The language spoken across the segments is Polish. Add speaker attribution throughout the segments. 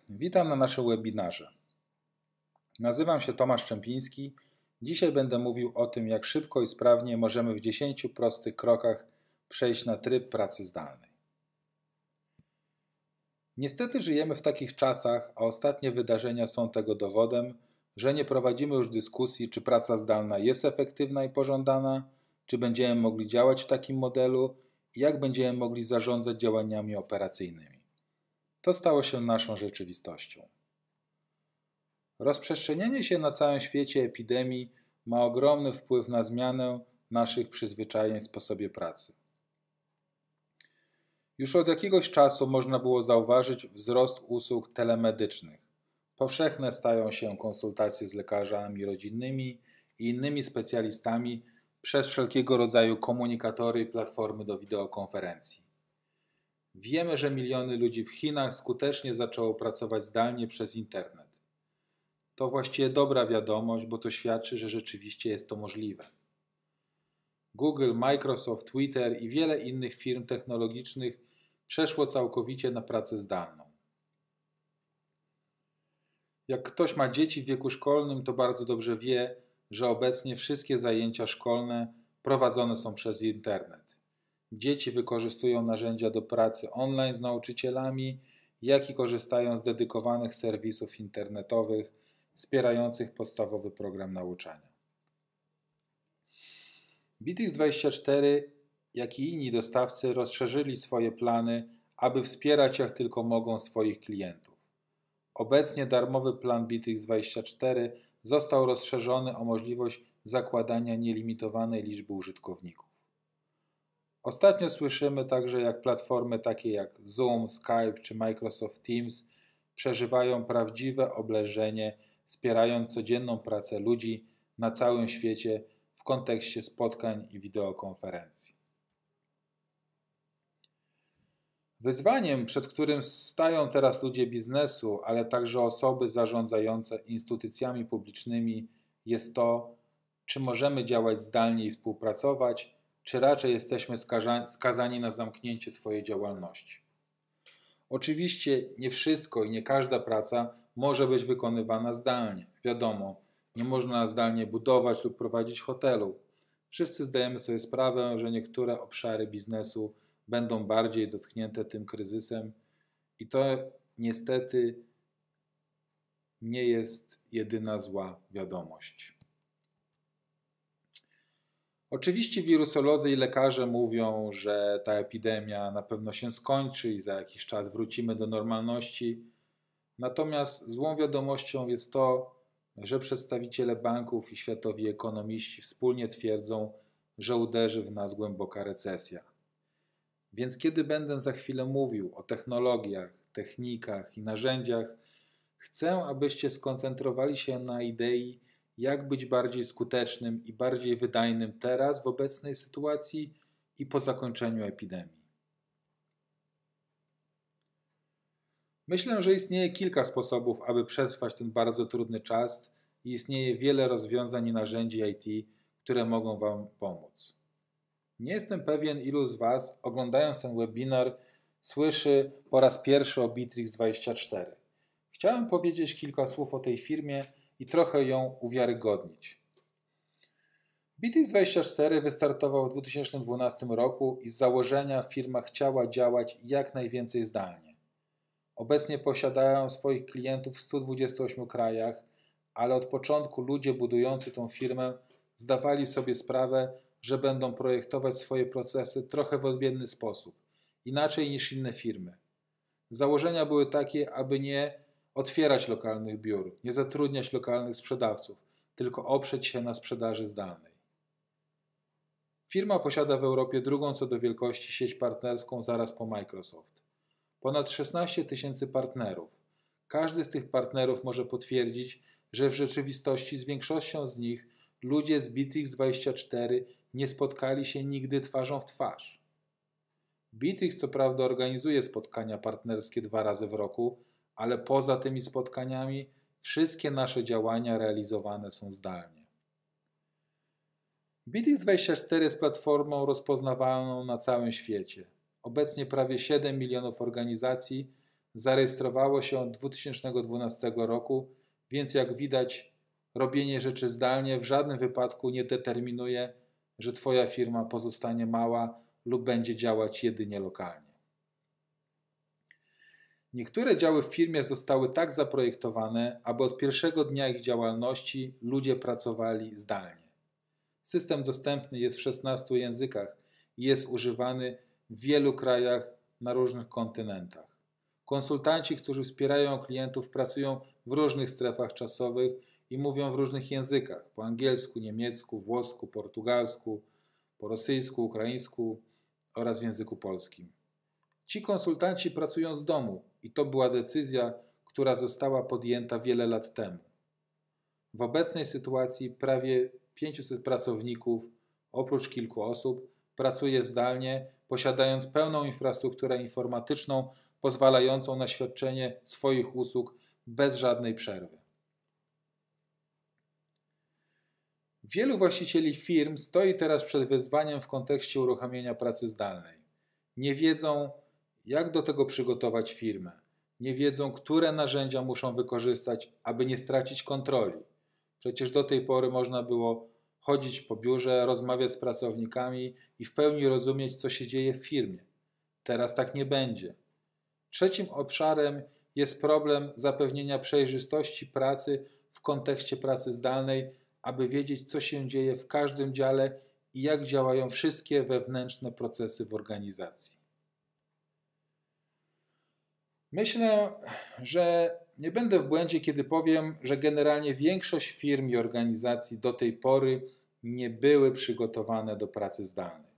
Speaker 1: Witam na naszym webinarze. Nazywam się Tomasz Czempiński. Dzisiaj będę mówił o tym, jak szybko i sprawnie możemy w 10 prostych krokach przejść na tryb pracy zdalnej. Niestety żyjemy w takich czasach, a ostatnie wydarzenia są tego dowodem, że nie prowadzimy już dyskusji, czy praca zdalna jest efektywna i pożądana, czy będziemy mogli działać w takim modelu i jak będziemy mogli zarządzać działaniami operacyjnymi. To stało się naszą rzeczywistością. Rozprzestrzenienie się na całym świecie epidemii ma ogromny wpływ na zmianę naszych przyzwyczajeń w sposobie pracy. Już od jakiegoś czasu można było zauważyć wzrost usług telemedycznych. Powszechne stają się konsultacje z lekarzami rodzinnymi i innymi specjalistami przez wszelkiego rodzaju komunikatory i platformy do wideokonferencji. Wiemy, że miliony ludzi w Chinach skutecznie zaczęło pracować zdalnie przez internet. To właściwie dobra wiadomość, bo to świadczy, że rzeczywiście jest to możliwe. Google, Microsoft, Twitter i wiele innych firm technologicznych przeszło całkowicie na pracę zdalną. Jak ktoś ma dzieci w wieku szkolnym, to bardzo dobrze wie, że obecnie wszystkie zajęcia szkolne prowadzone są przez internet. Dzieci wykorzystują narzędzia do pracy online z nauczycielami, jak i korzystają z dedykowanych serwisów internetowych wspierających podstawowy program nauczania. Bitrix24, jak i inni dostawcy rozszerzyli swoje plany, aby wspierać jak tylko mogą swoich klientów. Obecnie darmowy plan Bitrix24 został rozszerzony o możliwość zakładania nielimitowanej liczby użytkowników. Ostatnio słyszymy także, jak platformy takie jak Zoom, Skype czy Microsoft Teams przeżywają prawdziwe oblężenie, wspierając codzienną pracę ludzi na całym świecie w kontekście spotkań i wideokonferencji. Wyzwaniem, przed którym stają teraz ludzie biznesu, ale także osoby zarządzające instytucjami publicznymi, jest to, czy możemy działać zdalnie i współpracować, czy raczej jesteśmy skazani na zamknięcie swojej działalności. Oczywiście nie wszystko i nie każda praca może być wykonywana zdalnie. Wiadomo, nie można zdalnie budować lub prowadzić hotelu. Wszyscy zdajemy sobie sprawę, że niektóre obszary biznesu będą bardziej dotknięte tym kryzysem i to niestety nie jest jedyna zła wiadomość. Oczywiście wirusolodzy i lekarze mówią, że ta epidemia na pewno się skończy i za jakiś czas wrócimy do normalności. Natomiast złą wiadomością jest to, że przedstawiciele banków i światowi ekonomiści wspólnie twierdzą, że uderzy w nas głęboka recesja. Więc kiedy będę za chwilę mówił o technologiach, technikach i narzędziach, chcę, abyście skoncentrowali się na idei, jak być bardziej skutecznym i bardziej wydajnym teraz w obecnej sytuacji i po zakończeniu epidemii. Myślę, że istnieje kilka sposobów, aby przetrwać ten bardzo trudny czas i istnieje wiele rozwiązań i narzędzi IT, które mogą Wam pomóc. Nie jestem pewien, ilu z Was, oglądając ten webinar, słyszy po raz pierwszy o Bitrix24. Chciałem powiedzieć kilka słów o tej firmie i trochę ją uwiarygodnić. Bitrix24 wystartował w 2012 roku i z założenia firma chciała działać jak najwięcej zdalnie. Obecnie posiadają swoich klientów w 128 krajach, ale od początku ludzie budujący tą firmę zdawali sobie sprawę, że będą projektować swoje procesy trochę w odmienny sposób, inaczej niż inne firmy. Założenia były takie, aby nie otwierać lokalnych biur, nie zatrudniać lokalnych sprzedawców, tylko oprzeć się na sprzedaży zdalnej. Firma posiada w Europie drugą co do wielkości sieć partnerską zaraz po Microsoft. Ponad 16 000 partnerów. Każdy z tych partnerów może potwierdzić, że w rzeczywistości z większością z nich ludzie z Bitrix24 nie spotkali się nigdy twarzą w twarz. Bitrix co prawda organizuje spotkania partnerskie 2 razy w roku, ale poza tymi spotkaniami wszystkie nasze działania realizowane są zdalnie. Bitrix24 jest platformą rozpoznawalną na całym świecie. Obecnie prawie 7 milionów organizacji zarejestrowało się od 2012 roku, więc jak widać, robienie rzeczy zdalnie w żadnym wypadku nie determinuje, że Twoja firma pozostanie mała lub będzie działać jedynie lokalnie. Niektóre działy w firmie zostały tak zaprojektowane, aby od pierwszego dnia ich działalności ludzie pracowali zdalnie. System dostępny jest w 16 językach i jest używany w wielu krajach na różnych kontynentach. Konsultanci, którzy wspierają klientów, pracują w różnych strefach czasowych i mówią w różnych językach: po angielsku, niemiecku, włosku, portugalsku, po rosyjsku, ukraińsku oraz w języku polskim. Ci konsultanci pracują z domu i to była decyzja, która została podjęta wiele lat temu. W obecnej sytuacji prawie 500 pracowników, oprócz kilku osób, pracuje zdalnie, posiadając pełną infrastrukturę informatyczną pozwalającą na świadczenie swoich usług bez żadnej przerwy. Wielu właścicieli firm stoi teraz przed wyzwaniem w kontekście uruchomienia pracy zdalnej. Nie wiedzą, jak do tego przygotować firmę. Nie wiedzą, które narzędzia muszą wykorzystać, aby nie stracić kontroli. Przecież do tej pory można było chodzić po biurze, rozmawiać z pracownikami i w pełni rozumieć, co się dzieje w firmie. Teraz tak nie będzie. Trzecim obszarem jest problem zapewnienia przejrzystości pracy w kontekście pracy zdalnej, aby wiedzieć, co się dzieje w każdym dziale i jak działają wszystkie wewnętrzne procesy w organizacji. Myślę, że nie będę w błędzie, kiedy powiem, że generalnie większość firm i organizacji do tej pory nie były przygotowane do pracy zdalnej.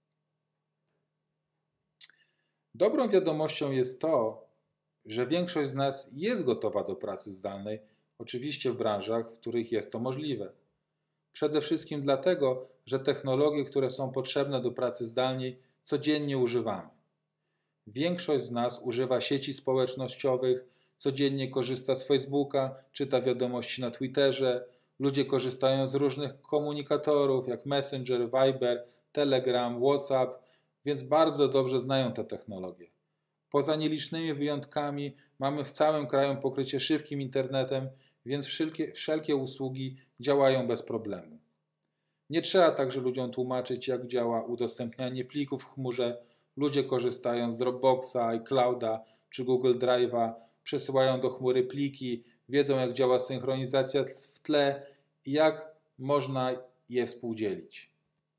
Speaker 1: Dobrą wiadomością jest to, że większość z nas jest gotowa do pracy zdalnej, oczywiście w branżach, w których jest to możliwe. Przede wszystkim dlatego, że technologie, które są potrzebne do pracy zdalnej, codziennie używamy. Większość z nas używa sieci społecznościowych, codziennie korzysta z Facebooka, czyta wiadomości na Twitterze, ludzie korzystają z różnych komunikatorów jak Messenger, Viber, Telegram, WhatsApp, więc bardzo dobrze znają te technologie. Poza nielicznymi wyjątkami mamy w całym kraju pokrycie szybkim internetem, więc wszelkie usługi działają bez problemu. Nie trzeba także ludziom tłumaczyć, jak działa udostępnianie plików w chmurze. Ludzie korzystają z Dropboxa, iClouda czy Google Drive'a, przesyłają do chmury pliki, wiedzą, jak działa synchronizacja w tle i jak można je współdzielić.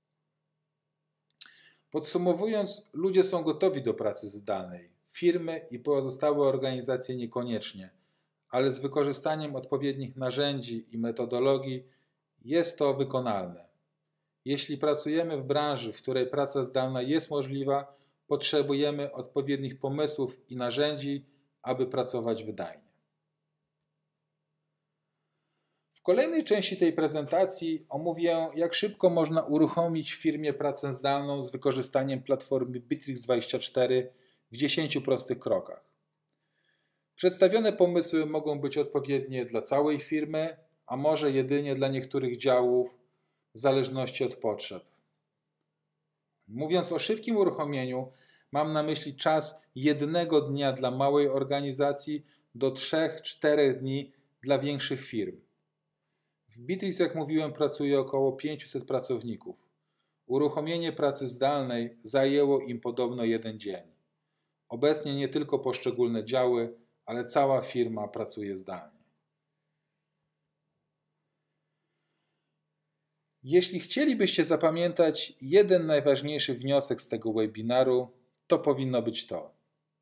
Speaker 1: Podsumowując, ludzie są gotowi do pracy zdalnej. Firmy i pozostałe organizacje niekoniecznie, ale z wykorzystaniem odpowiednich narzędzi i metodologii jest to wykonalne. Jeśli pracujemy w branży, w której praca zdalna jest możliwa, potrzebujemy odpowiednich pomysłów i narzędzi, aby pracować wydajnie. W kolejnej części tej prezentacji omówię, jak szybko można uruchomić w firmie pracę zdalną z wykorzystaniem platformy Bitrix24 w 10 prostych krokach. Przedstawione pomysły mogą być odpowiednie dla całej firmy, a może jedynie dla niektórych działów, w zależności od potrzeb. Mówiąc o szybkim uruchomieniu, mam na myśli czas jednego dnia dla małej organizacji do 3-4 dni dla większych firm. W Bitrix, jak mówiłem, pracuje około 500 pracowników. Uruchomienie pracy zdalnej zajęło im podobno 1 dzień. Obecnie nie tylko poszczególne działy, ale cała firma pracuje zdalnie. Jeśli chcielibyście zapamiętać jeden najważniejszy wniosek z tego webinaru, to powinno być to.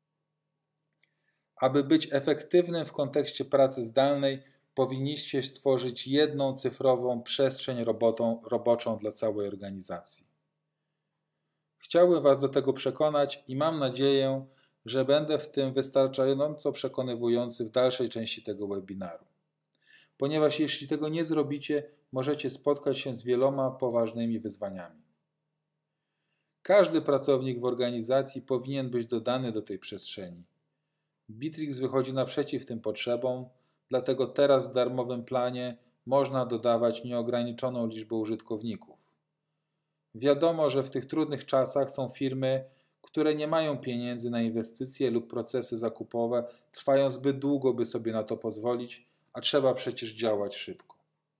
Speaker 1: Aby być efektywnym w kontekście pracy zdalnej, powinniście stworzyć jedną cyfrową przestrzeń roboczą dla całej organizacji. Chciałbym Was do tego przekonać i mam nadzieję, że będę w tym wystarczająco przekonywujący w dalszej części tego webinaru. Ponieważ jeśli tego nie zrobicie, możecie spotkać się z wieloma poważnymi wyzwaniami. Każdy pracownik w organizacji powinien być dodany do tej przestrzeni. Bitrix wychodzi naprzeciw tym potrzebom, dlatego teraz w darmowym planie można dodawać nieograniczoną liczbę użytkowników. Wiadomo, że w tych trudnych czasach są firmy, które nie mają pieniędzy na inwestycje lub procesy zakupowe trwają zbyt długo, by sobie na to pozwolić, a trzeba przecież działać szybko.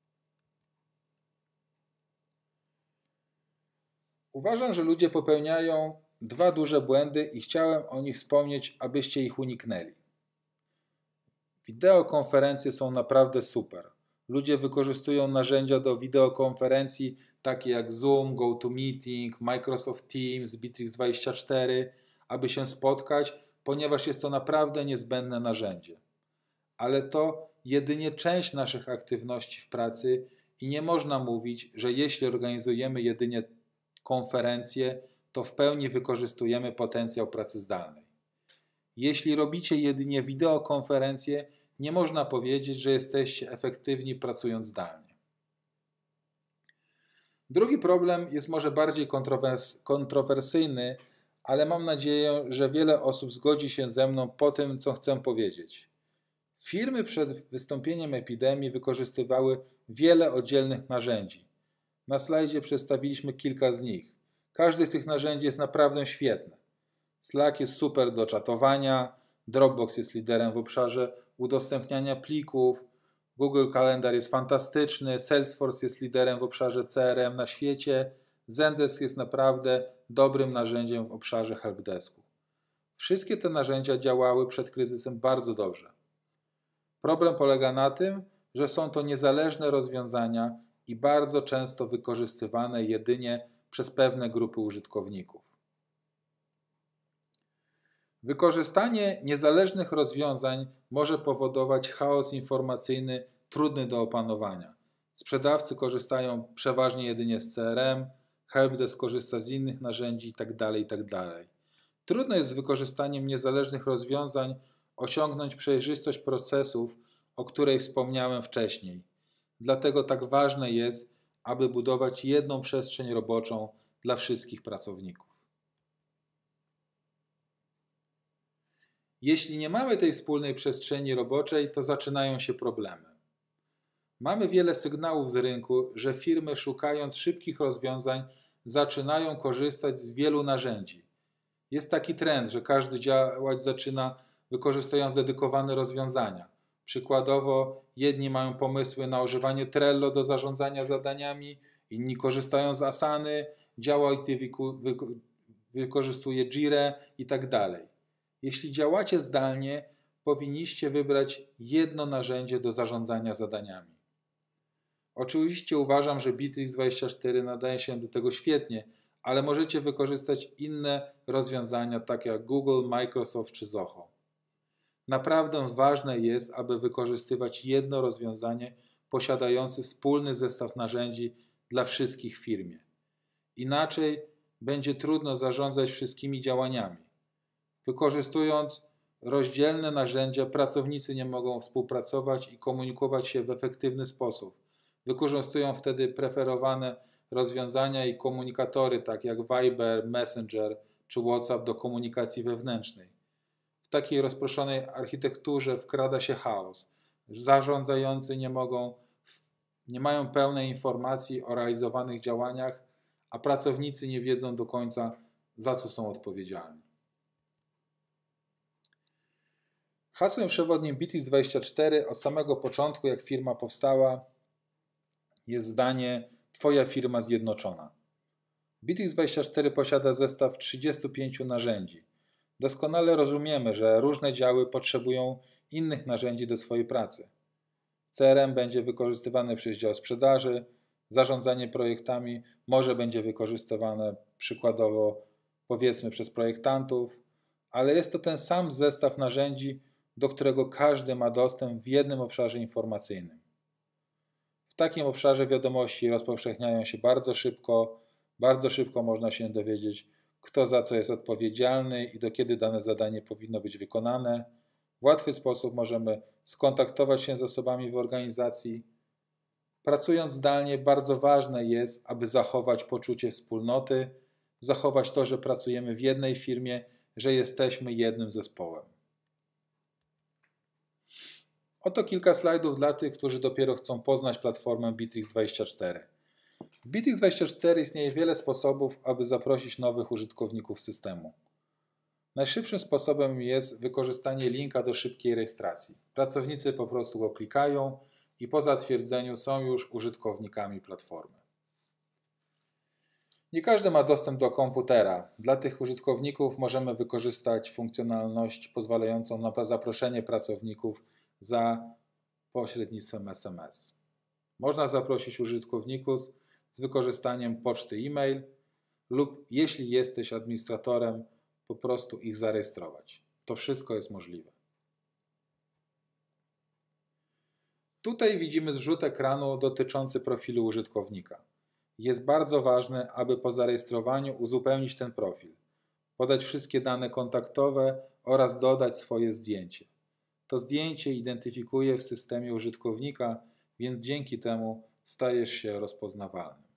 Speaker 1: Uważam, że ludzie popełniają dwa duże błędy i chciałem o nich wspomnieć, abyście ich uniknęli. Wideokonferencje są naprawdę super. Ludzie wykorzystują narzędzia do wideokonferencji takie jak Zoom, GoToMeeting, Microsoft Teams, Bittrex24, aby się spotkać, ponieważ jest to naprawdę niezbędne narzędzie. Ale to jedynie część naszych aktywności w pracy i nie można mówić, że jeśli organizujemy jedynie konferencje, to w pełni wykorzystujemy potencjał pracy zdalnej. Jeśli robicie jedynie wideokonferencje, nie można powiedzieć, że jesteście efektywni pracując zdalnie. Drugi problem jest może bardziej kontrowersyjny, ale mam nadzieję, że wiele osób zgodzi się ze mną po tym, co chcę powiedzieć. Firmy przed wystąpieniem epidemii wykorzystywały wiele oddzielnych narzędzi. Na slajdzie przedstawiliśmy kilka z nich. Każde z tych narzędzi jest naprawdę świetne. Slack jest super do czatowania, Dropbox jest liderem w obszarze udostępniania plików, Google Calendar jest fantastyczny, Salesforce jest liderem w obszarze CRM na świecie, Zendesk jest naprawdę dobrym narzędziem w obszarze helpdesku. Wszystkie te narzędzia działały przed kryzysem bardzo dobrze. Problem polega na tym, że są to niezależne rozwiązania i bardzo często wykorzystywane jedynie przez pewne grupy użytkowników. Wykorzystanie niezależnych rozwiązań może powodować chaos informacyjny trudny do opanowania. Sprzedawcy korzystają przeważnie jedynie z CRM, helpdesk korzysta z innych narzędzi itd. Trudno jest z wykorzystaniem niezależnych rozwiązań osiągnąć przejrzystość procesów, o której wspomniałem wcześniej. Dlatego tak ważne jest, aby budować jedną przestrzeń roboczą dla wszystkich pracowników. Jeśli nie mamy tej wspólnej przestrzeni roboczej, to zaczynają się problemy. Mamy wiele sygnałów z rynku, że firmy szukając szybkich rozwiązań zaczynają korzystać z wielu narzędzi. Jest taki trend, że każdy działać zaczyna wykorzystując dedykowane rozwiązania. Przykładowo jedni mają pomysły na używanie Trello do zarządzania zadaniami, inni korzystają z Asany, dział IT wykorzystuje Jirę itd. Jeśli działacie zdalnie, powinniście wybrać jedno narzędzie do zarządzania zadaniami. Oczywiście uważam, że Bittrex24 nadaje się do tego świetnie, ale możecie wykorzystać inne rozwiązania takie jak Google, Microsoft czy Zoho. Naprawdę ważne jest, aby wykorzystywać jedno rozwiązanie posiadające wspólny zestaw narzędzi dla wszystkich w firmie. Inaczej będzie trudno zarządzać wszystkimi działaniami. Wykorzystując rozdzielne narzędzia, pracownicy nie mogą współpracować i komunikować się w efektywny sposób. Wykorzystują wtedy preferowane rozwiązania i komunikatory, takie jak Viber, Messenger czy WhatsApp do komunikacji wewnętrznej. W takiej rozproszonej architekturze wkrada się chaos. Zarządzający nie mają pełnej informacji o realizowanych działaniach, a pracownicy nie wiedzą do końca, za co są odpowiedzialni. Hasłem przewodnim Bittrex24 od samego początku, jak firma powstała, jest zdanie Twoja firma zjednoczona. Bittrex24 posiada zestaw 35 narzędzi. Doskonale rozumiemy, że różne działy potrzebują innych narzędzi do swojej pracy. CRM będzie wykorzystywane przez dział sprzedaży, zarządzanie projektami może będzie wykorzystywane przykładowo powiedzmy przez projektantów, ale jest to ten sam zestaw narzędzi, do którego każdy ma dostęp w jednym obszarze informacyjnym. W takim obszarze wiadomości rozpowszechniają się bardzo szybko można się dowiedzieć, kto za co jest odpowiedzialny i do kiedy dane zadanie powinno być wykonane. W łatwy sposób możemy skontaktować się z osobami w organizacji. Pracując zdalnie, bardzo ważne jest, aby zachować poczucie wspólnoty, zachować to, że pracujemy w jednej firmie, że jesteśmy jednym zespołem. Oto kilka slajdów dla tych, którzy dopiero chcą poznać platformę Bittrex24. W Bittrex24 istnieje wiele sposobów, aby zaprosić nowych użytkowników systemu. Najszybszym sposobem jest wykorzystanie linka do szybkiej rejestracji. Pracownicy po prostu go klikają i po zatwierdzeniu są już użytkownikami platformy. Nie każdy ma dostęp do komputera. Dla tych użytkowników możemy wykorzystać funkcjonalność pozwalającą na zaproszenie pracowników za pośrednictwem SMS. Można zaprosić użytkowników z wykorzystaniem poczty e-mail lub jeśli jesteś administratorem, po prostu ich zarejestrować. To wszystko jest możliwe. Tutaj widzimy zrzut ekranu dotyczący profilu użytkownika. Jest bardzo ważne, aby po zarejestrowaniu uzupełnić ten profil, podać wszystkie dane kontaktowe oraz dodać swoje zdjęcie. To zdjęcie identyfikuje w systemie użytkownika, więc dzięki temu stajesz się rozpoznawalny.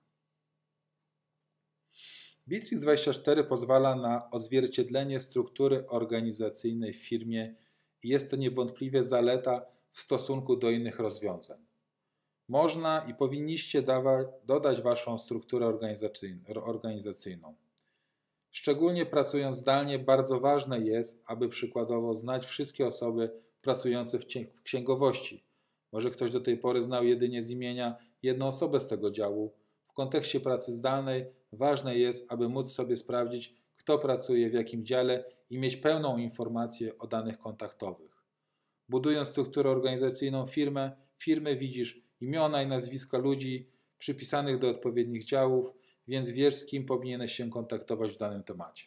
Speaker 1: Bitrix24 pozwala na odzwierciedlenie struktury organizacyjnej w firmie i jest to niewątpliwie zaleta w stosunku do innych rozwiązań. Można i powinniście dodać Waszą strukturę organizacyjną. Szczególnie pracując zdalnie bardzo ważne jest, aby przykładowo znać wszystkie osoby pracujące w księgowości. Może ktoś do tej pory znał jedynie z imienia jedną osobę z tego działu. W kontekście pracy zdalnej ważne jest, aby móc sobie sprawdzić, kto pracuje w jakim dziale i mieć pełną informację o danych kontaktowych. Budując strukturę organizacyjną firmy widzisz imiona i nazwiska ludzi przypisanych do odpowiednich działów, więc wiesz, z kim powinieneś się kontaktować w danym temacie.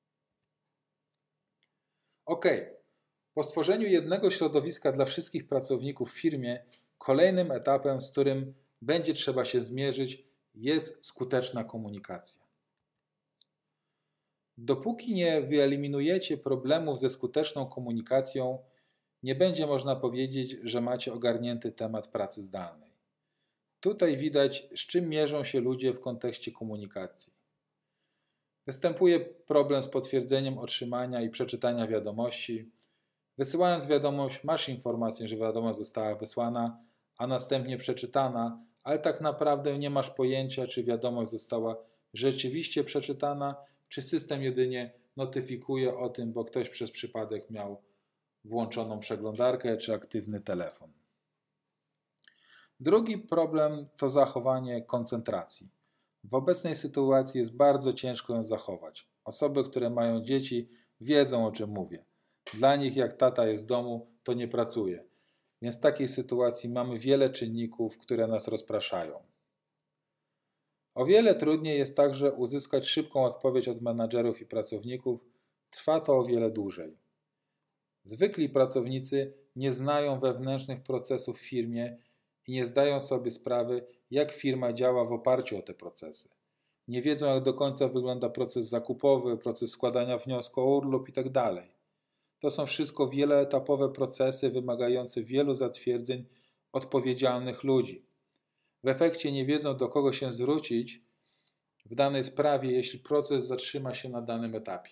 Speaker 1: OK. Po stworzeniu jednego środowiska dla wszystkich pracowników w firmie, kolejnym etapem, z którym będzie trzeba się zmierzyć, jest skuteczna komunikacja. Dopóki nie wyeliminujecie problemów ze skuteczną komunikacją, nie będzie można powiedzieć, że macie ogarnięty temat pracy zdalnej. Tutaj widać, z czym mierzą się ludzie w kontekście komunikacji. Występuje problem z potwierdzeniem otrzymania i przeczytania wiadomości. Wysyłając wiadomość, masz informację, że wiadomość została wysłana, a następnie przeczytana, ale tak naprawdę nie masz pojęcia, czy wiadomość została rzeczywiście przeczytana, czy system jedynie notyfikuje o tym, bo ktoś przez przypadek miał włączoną przeglądarkę czy aktywny telefon. Drugi problem to zachowanie koncentracji. W obecnej sytuacji jest bardzo ciężko ją zachować. Osoby, które mają dzieci, wiedzą, o czym mówię. Dla nich, jak tata jest w domu, to nie pracuje. Więc w takiej sytuacji mamy wiele czynników, które nas rozpraszają. O wiele trudniej jest także uzyskać szybką odpowiedź od menadżerów i pracowników. Trwa to o wiele dłużej. Zwykli pracownicy nie znają wewnętrznych procesów w firmie i nie zdają sobie sprawy, jak firma działa w oparciu o te procesy. Nie wiedzą, jak do końca wygląda proces zakupowy, proces składania wniosku o urlop itd. To są wszystko wieloetapowe procesy wymagające wielu zatwierdzeń odpowiedzialnych ludzi. W efekcie nie wiedzą, do kogo się zwrócić w danej sprawie, jeśli proces zatrzyma się na danym etapie.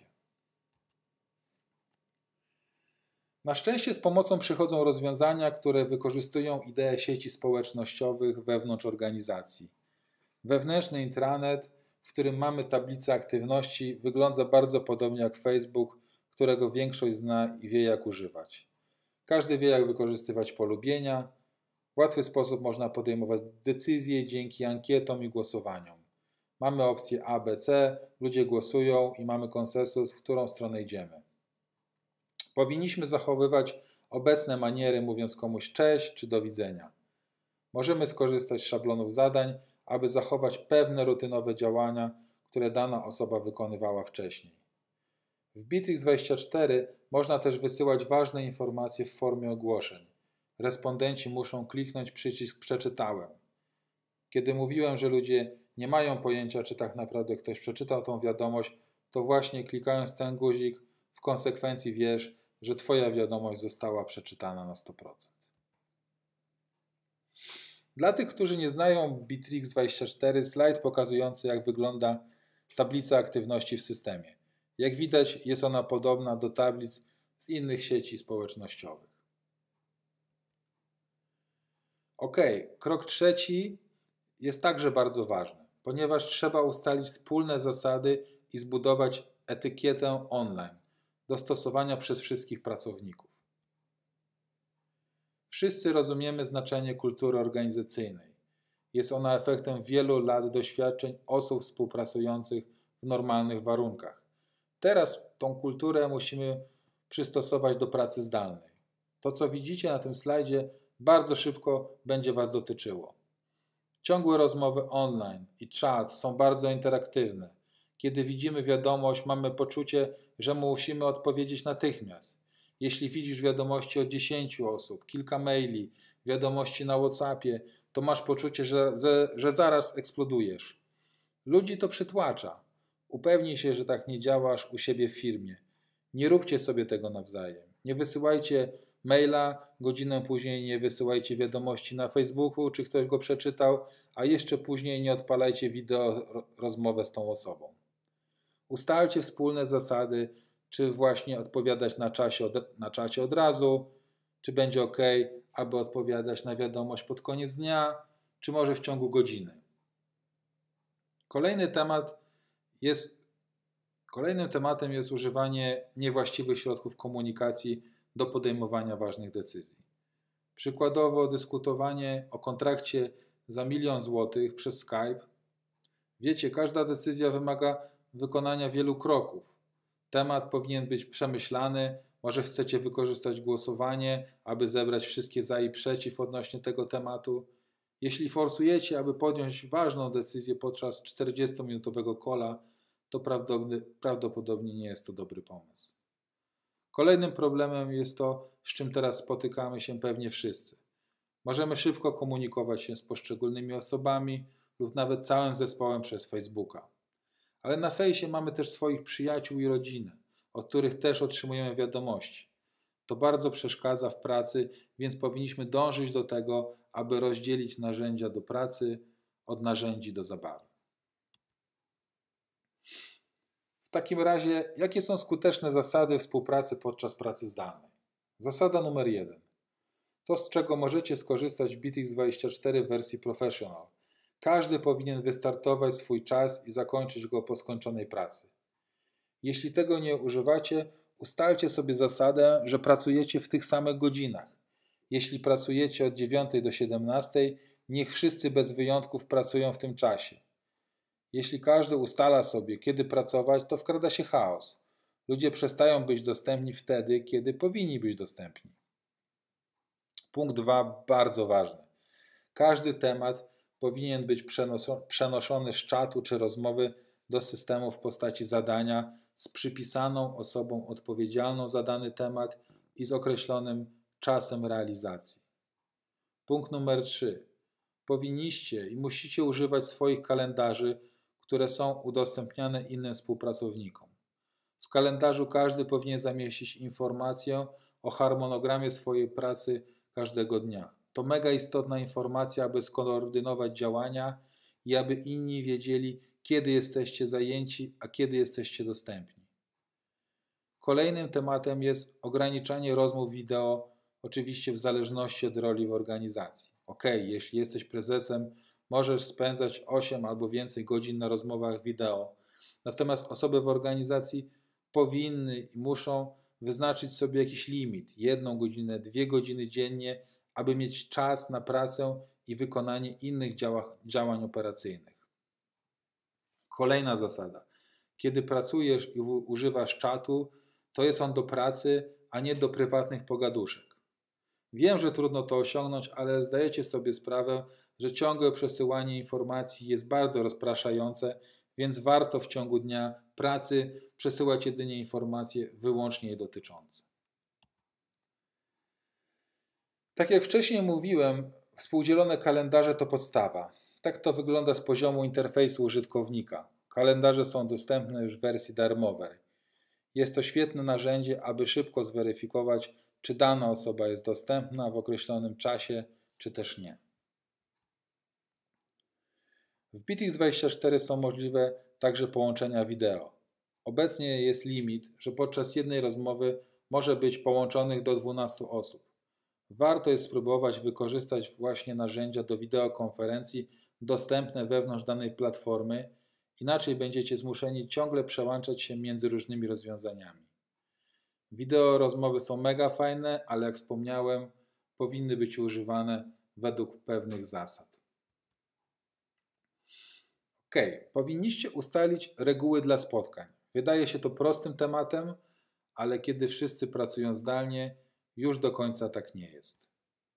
Speaker 1: Na szczęście z pomocą przychodzą rozwiązania, które wykorzystują ideę sieci społecznościowych wewnątrz organizacji. Wewnętrzny intranet, w którym mamy tablicę aktywności, wygląda bardzo podobnie jak Facebook, którego większość zna i wie, jak używać. Każdy wie, jak wykorzystywać polubienia. W łatwy sposób można podejmować decyzje dzięki ankietom i głosowaniom. Mamy opcję A, B, C, ludzie głosują i mamy konsensus, w którą stronę idziemy. Powinniśmy zachowywać obecne maniery, mówiąc komuś cześć czy do widzenia. Możemy skorzystać z szablonów zadań, aby zachować pewne rutynowe działania, które dana osoba wykonywała wcześniej. W Bitrix24 można też wysyłać ważne informacje w formie ogłoszeń. Respondenci muszą kliknąć przycisk przeczytałem. Kiedy mówiłem, że ludzie nie mają pojęcia, czy tak naprawdę ktoś przeczytał tą wiadomość, to właśnie klikając ten guzik w konsekwencji wiesz, że Twoja wiadomość została przeczytana na 100%. Dla tych, którzy nie znają Bitrix24, slajd pokazujący, jak wygląda tablica aktywności w systemie. Jak widać, jest ona podobna do tablic z innych sieci społecznościowych. OK, krok trzeci jest także bardzo ważny, ponieważ trzeba ustalić wspólne zasady i zbudować etykietę online. do stosowania przez wszystkich pracowników. Wszyscy rozumiemy znaczenie kultury organizacyjnej. Jest ona efektem wielu lat doświadczeń osób współpracujących w normalnych warunkach. Teraz tą kulturę musimy przystosować do pracy zdalnej. To, co widzicie na tym slajdzie, bardzo szybko będzie Was dotyczyło. Ciągłe rozmowy online i czat są bardzo interaktywne. Kiedy widzimy wiadomość, mamy poczucie, że musimy odpowiedzieć natychmiast. Jeśli widzisz wiadomości od 10 osób, kilka maili, wiadomości na WhatsAppie, to masz poczucie, że zaraz eksplodujesz. Ludzi to przytłacza. Upewnij się, że tak nie działasz u siebie w firmie. Nie róbcie sobie tego nawzajem. Nie wysyłajcie maila, godzinę później nie wysyłajcie wiadomości na Facebooku, czy ktoś go przeczytał, a jeszcze później nie odpalajcie wideo rozmowę z tą osobą. Ustalcie wspólne zasady, czy właśnie odpowiadać na czacie od razu, czy będzie ok, aby odpowiadać na wiadomość pod koniec dnia, czy może w ciągu godziny. Kolejnym tematem jest używanie niewłaściwych środków komunikacji do podejmowania ważnych decyzji. Przykładowo dyskutowanie o kontrakcie za 1 000 000 złotych przez Skype. Wiecie, każda decyzja wymaga wykonania wielu kroków. Temat powinien być przemyślany, może chcecie wykorzystać głosowanie, aby zebrać wszystkie za i przeciw odnośnie tego tematu. Jeśli forsujecie, aby podjąć ważną decyzję podczas 40-minutowego calla, to prawdopodobnie nie jest to dobry pomysł. Kolejnym problemem jest to, z czym teraz spotykamy się pewnie wszyscy. Możemy szybko komunikować się z poszczególnymi osobami lub nawet całym zespołem przez Facebooka. Ale na fejsie mamy też swoich przyjaciół i rodzinę, od których też otrzymujemy wiadomości. To bardzo przeszkadza w pracy, więc powinniśmy dążyć do tego, aby rozdzielić narzędzia do pracy od narzędzi do zabawy. W takim razie, jakie są skuteczne zasady współpracy podczas pracy zdalnej? Zasada numer 1. To, z czego możecie skorzystać w BitX24 w wersji Professional. Każdy powinien wystartować swój czas i zakończyć go po skończonej pracy. Jeśli tego nie używacie, ustalcie sobie zasadę, że pracujecie w tych samych godzinach. Jeśli pracujecie od 9 do 17, niech wszyscy bez wyjątków pracują w tym czasie. Jeśli każdy ustala sobie, kiedy pracować, to wkrada się chaos. Ludzie przestają być dostępni wtedy, kiedy powinni być dostępni. Punkt 2, bardzo ważny. Każdy temat powinien być przenoszony z czatu czy rozmowy do systemu w postaci zadania z przypisaną osobą odpowiedzialną za dany temat i z określonym czasem realizacji. Punkt numer 3. Powinniście i musicie używać swoich kalendarzy, które są udostępniane innym współpracownikom. W kalendarzu każdy powinien zamieścić informację o harmonogramie swojej pracy każdego dnia. To mega istotna informacja, aby skoordynować działania i aby inni wiedzieli, kiedy jesteście zajęci, a kiedy jesteście dostępni. Kolejnym tematem jest ograniczanie rozmów wideo, oczywiście w zależności od roli w organizacji. Jeśli jesteś prezesem, możesz spędzać 8 albo więcej godzin na rozmowach wideo. Natomiast osoby w organizacji powinny i muszą wyznaczyć sobie jakiś limit, 1 godzinę, 2 godziny dziennie, aby mieć czas na pracę i wykonanie innych działań operacyjnych. Kolejna zasada. Kiedy pracujesz i używasz czatu, to jest on do pracy, a nie do prywatnych pogaduszek. Wiem, że trudno to osiągnąć, ale zdajecie sobie sprawę, że ciągłe przesyłanie informacji jest bardzo rozpraszające, więc warto w ciągu dnia pracy przesyłać jedynie informacje wyłącznie je dotyczące. Tak jak wcześniej mówiłem, współdzielone kalendarze to podstawa. Tak to wygląda z poziomu interfejsu użytkownika. Kalendarze są dostępne już w wersji darmowej. Jest to świetne narzędzie, aby szybko zweryfikować, czy dana osoba jest dostępna w określonym czasie, czy też nie. W BitX24 są możliwe także połączenia wideo. Obecnie jest limit, że podczas jednej rozmowy może być połączonych do 12 osób. Warto jest spróbować wykorzystać właśnie narzędzia do wideokonferencji dostępne wewnątrz danej platformy, inaczej będziecie zmuszeni ciągle przełączać się między różnymi rozwiązaniami. Wideo rozmowy są mega fajne, ale jak wspomniałem, powinny być używane według pewnych zasad. Ok, powinniście ustalić reguły dla spotkań. Wydaje się to prostym tematem, ale kiedy wszyscy pracują zdalnie, już do końca tak nie jest.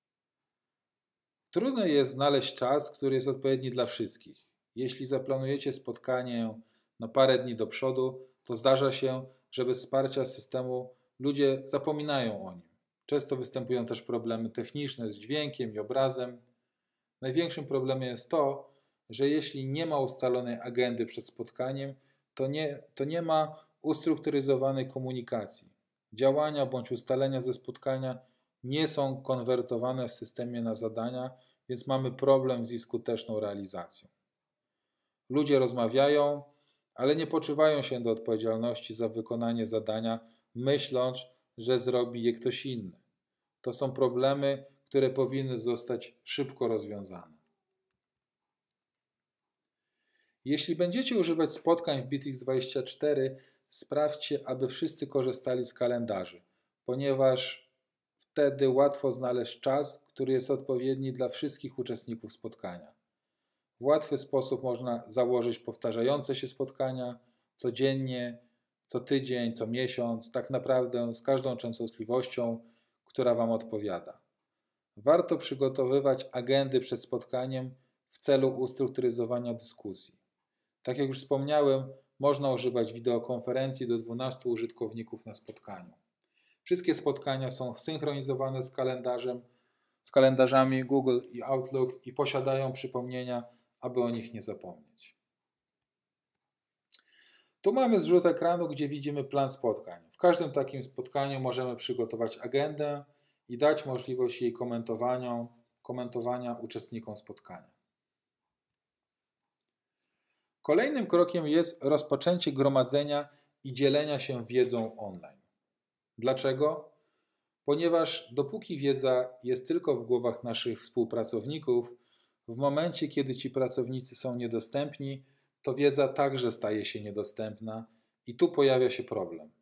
Speaker 1: Trudno jest znaleźć czas, który jest odpowiedni dla wszystkich. Jeśli zaplanujecie spotkanie na parę dni do przodu, to zdarza się, że bez wsparcia systemu ludzie zapominają o nim. Często występują też problemy techniczne z dźwiękiem i obrazem. Największym problemem jest to, że jeśli nie ma ustalonej agendy przed spotkaniem, to nie ma ustrukturyzowanej komunikacji. Działania bądź ustalenia ze spotkania nie są konwertowane w systemie na zadania, więc mamy problem z ich skuteczną realizacją. Ludzie rozmawiają, ale nie poczuwają się do odpowiedzialności za wykonanie zadania, myśląc, że zrobi je ktoś inny. To są problemy, które powinny zostać szybko rozwiązane. Jeśli będziecie używać spotkań w Bitrix24, sprawdźcie, aby wszyscy korzystali z kalendarzy, ponieważ wtedy łatwo znaleźć czas, który jest odpowiedni dla wszystkich uczestników spotkania. W łatwy sposób można założyć powtarzające się spotkania codziennie, co tydzień, co miesiąc, tak naprawdę z każdą częstotliwością, która Wam odpowiada. Warto przygotowywać agendy przed spotkaniem w celu ustrukturyzowania dyskusji. Tak jak już wspomniałem, można używać wideokonferencji do 12 użytkowników na spotkaniu. Wszystkie spotkania są synchronizowane z kalendarzami Google i Outlook i posiadają przypomnienia, aby o nich nie zapomnieć. Tu mamy zrzut ekranu, gdzie widzimy plan spotkań. W każdym takim spotkaniu możemy przygotować agendę i dać możliwość jej komentowania uczestnikom spotkania. Kolejnym krokiem jest rozpoczęcie gromadzenia i dzielenia się wiedzą online. Dlaczego? Ponieważ dopóki wiedza jest tylko w głowach naszych współpracowników, w momencie, kiedy ci pracownicy są niedostępni, to wiedza także staje się niedostępna i tu pojawia się problem.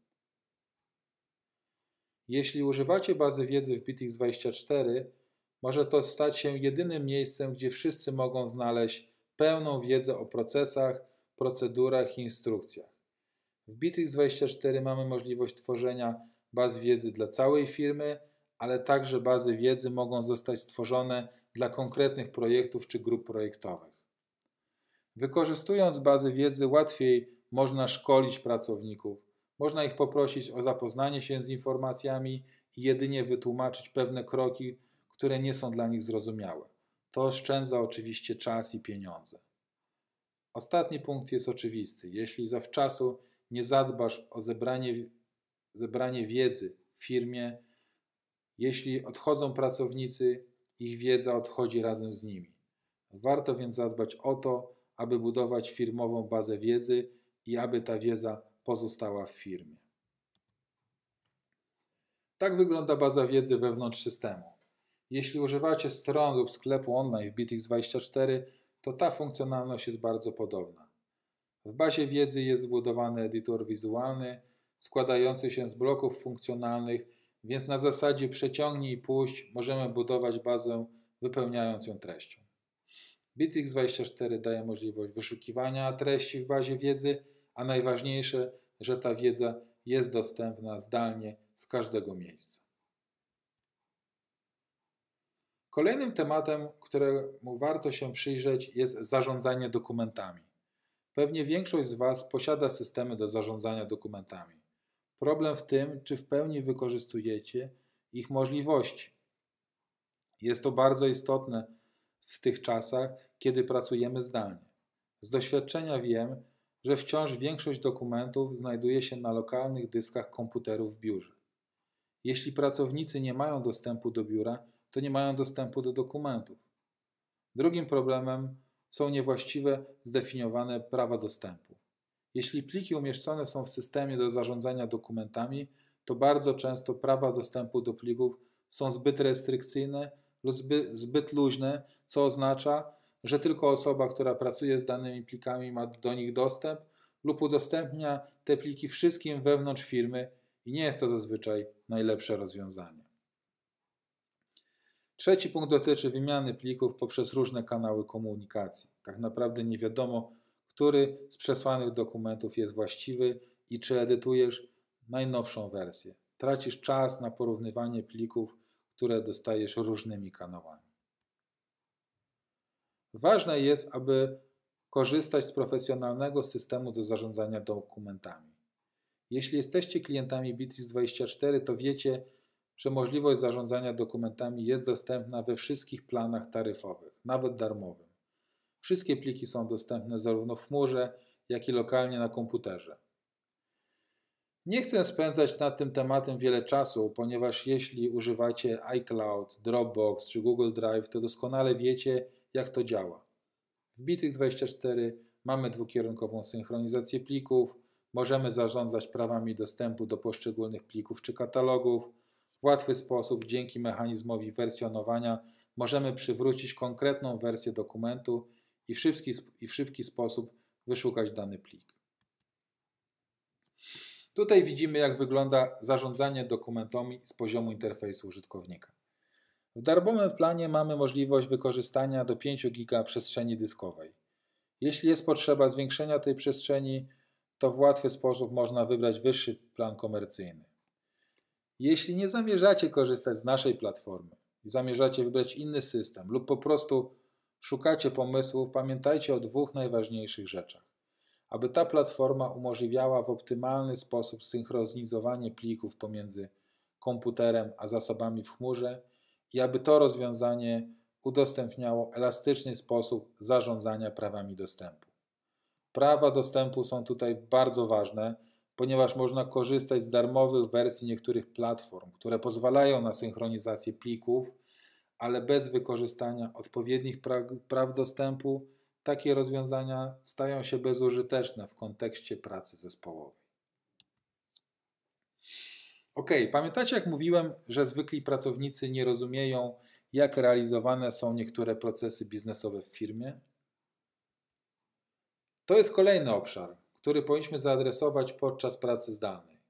Speaker 1: Jeśli używacie bazy wiedzy w Bitrix24, może to stać się jedynym miejscem, gdzie wszyscy mogą znaleźć pełną wiedzę o procesach, procedurach i instrukcjach. W Bitrix24 mamy możliwość tworzenia baz wiedzy dla całej firmy, ale także bazy wiedzy mogą zostać stworzone dla konkretnych projektów czy grup projektowych. Wykorzystując bazy wiedzy łatwiej można szkolić pracowników, można ich poprosić o zapoznanie się z informacjami i jedynie wytłumaczyć pewne kroki, które nie są dla nich zrozumiałe. To oszczędza oczywiście czas i pieniądze. Ostatni punkt jest oczywisty. Jeśli zawczasu nie zadbasz o zebranie wiedzy w firmie, jeśli odchodzą pracownicy, ich wiedza odchodzi razem z nimi. Warto więc zadbać o to, aby budować firmową bazę wiedzy i aby ta wiedza pozostała w firmie. Tak wygląda baza wiedzy wewnątrz systemu. Jeśli używacie stron lub sklepu online w Bitrix24, to ta funkcjonalność jest bardzo podobna. W bazie wiedzy jest zbudowany edytor wizualny składający się z bloków funkcjonalnych, więc na zasadzie przeciągnij i puść możemy budować bazę, wypełniając ją treścią. Bitrix24 daje możliwość wyszukiwania treści w bazie wiedzy, a najważniejsze, że ta wiedza jest dostępna zdalnie z każdego miejsca. Kolejnym tematem, któremu warto się przyjrzeć, jest zarządzanie dokumentami. Pewnie większość z Was posiada systemy do zarządzania dokumentami. Problem w tym, czy w pełni wykorzystujecie ich możliwości. Jest to bardzo istotne w tych czasach, kiedy pracujemy zdalnie. Z doświadczenia wiem, że wciąż większość dokumentów znajduje się na lokalnych dyskach komputerów w biurze. Jeśli pracownicy nie mają dostępu do biura, to nie mają dostępu do dokumentów. Drugim problemem są niewłaściwe zdefiniowane prawa dostępu. Jeśli pliki umieszczone są w systemie do zarządzania dokumentami, to bardzo często prawa dostępu do plików są zbyt restrykcyjne lub zbyt luźne, co oznacza, że tylko osoba, która pracuje z danymi plikami, ma do nich dostęp lub udostępnia te pliki wszystkim wewnątrz firmy i nie jest to zazwyczaj najlepsze rozwiązanie. Trzeci punkt dotyczy wymiany plików poprzez różne kanały komunikacji. Tak naprawdę nie wiadomo, który z przesłanych dokumentów jest właściwy i czy edytujesz najnowszą wersję. Tracisz czas na porównywanie plików, które dostajesz różnymi kanałami. Ważne jest, aby korzystać z profesjonalnego systemu do zarządzania dokumentami. Jeśli jesteście klientami Bitrix24, to wiecie, że możliwość zarządzania dokumentami jest dostępna we wszystkich planach taryfowych, nawet darmowym. Wszystkie pliki są dostępne zarówno w chmurze, jak i lokalnie na komputerze. Nie chcę spędzać nad tym tematem wiele czasu, ponieważ jeśli używacie iCloud, Dropbox czy Google Drive, to doskonale wiecie, jak to działa. W Bitrix24 mamy dwukierunkową synchronizację plików, możemy zarządzać prawami dostępu do poszczególnych plików czy katalogów. W łatwy sposób, dzięki mechanizmowi wersjonowania, możemy przywrócić konkretną wersję dokumentu i w szybki sposób wyszukać dany plik. Tutaj widzimy, jak wygląda zarządzanie dokumentami z poziomu interfejsu użytkownika. W darmowym planie mamy możliwość wykorzystania do 5 GB przestrzeni dyskowej. Jeśli jest potrzeba zwiększenia tej przestrzeni, to w łatwy sposób można wybrać wyższy plan komercyjny. Jeśli nie zamierzacie korzystać z naszej platformy i zamierzacie wybrać inny system lub po prostu szukacie pomysłów, pamiętajcie o dwóch najważniejszych rzeczach. Aby ta platforma umożliwiała w optymalny sposób synchronizowanie plików pomiędzy komputerem a zasobami w chmurze i aby to rozwiązanie udostępniało elastyczny sposób zarządzania prawami dostępu. Prawa dostępu są tutaj bardzo ważne, ponieważ można korzystać z darmowych wersji niektórych platform, które pozwalają na synchronizację plików, ale bez wykorzystania odpowiednich praw dostępu takie rozwiązania stają się bezużyteczne w kontekście pracy zespołowej. Pamiętacie, jak mówiłem, że zwykli pracownicy nie rozumieją, jak realizowane są niektóre procesy biznesowe w firmie? To jest kolejny obszar, który powinniśmy zaadresować podczas pracy zdalnej.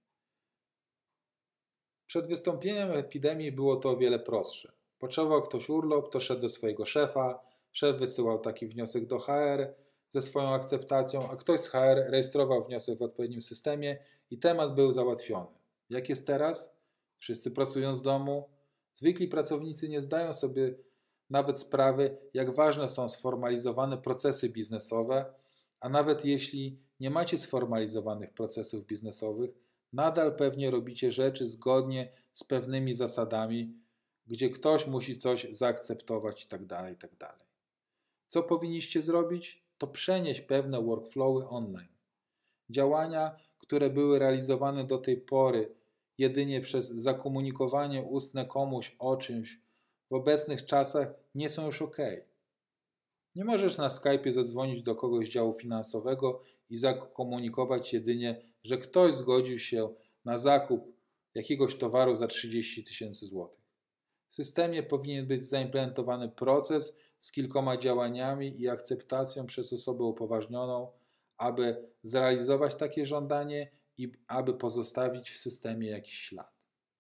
Speaker 1: Przed wystąpieniem epidemii było to o wiele prostsze. Potrzebował ktoś urlop, to szedł do swojego szefa, szef wysyłał taki wniosek do HR ze swoją akceptacją, a ktoś z HR rejestrował wniosek w odpowiednim systemie i temat był załatwiony. Jak jest teraz? Wszyscy pracują z domu. Zwykli pracownicy nie zdają sobie nawet sprawy, jak ważne są sformalizowane procesy biznesowe, a nawet jeśli nie macie sformalizowanych procesów biznesowych, nadal pewnie robicie rzeczy zgodnie z pewnymi zasadami, gdzie ktoś musi coś zaakceptować itd. Co powinniście zrobić? To przenieść pewne workflowy online. Działania, które były realizowane do tej pory jedynie przez zakomunikowanie ustne komuś o czymś, w obecnych czasach nie są już ok. Nie możesz na Skype'ie zadzwonić do kogoś z działu finansowego i zakomunikować jedynie, że ktoś zgodził się na zakup jakiegoś towaru za 30 000 złotych. W systemie powinien być zaimplementowany proces z kilkoma działaniami i akceptacją przez osobę upoważnioną, aby zrealizować takie żądanie i aby pozostawić w systemie jakiś ślad.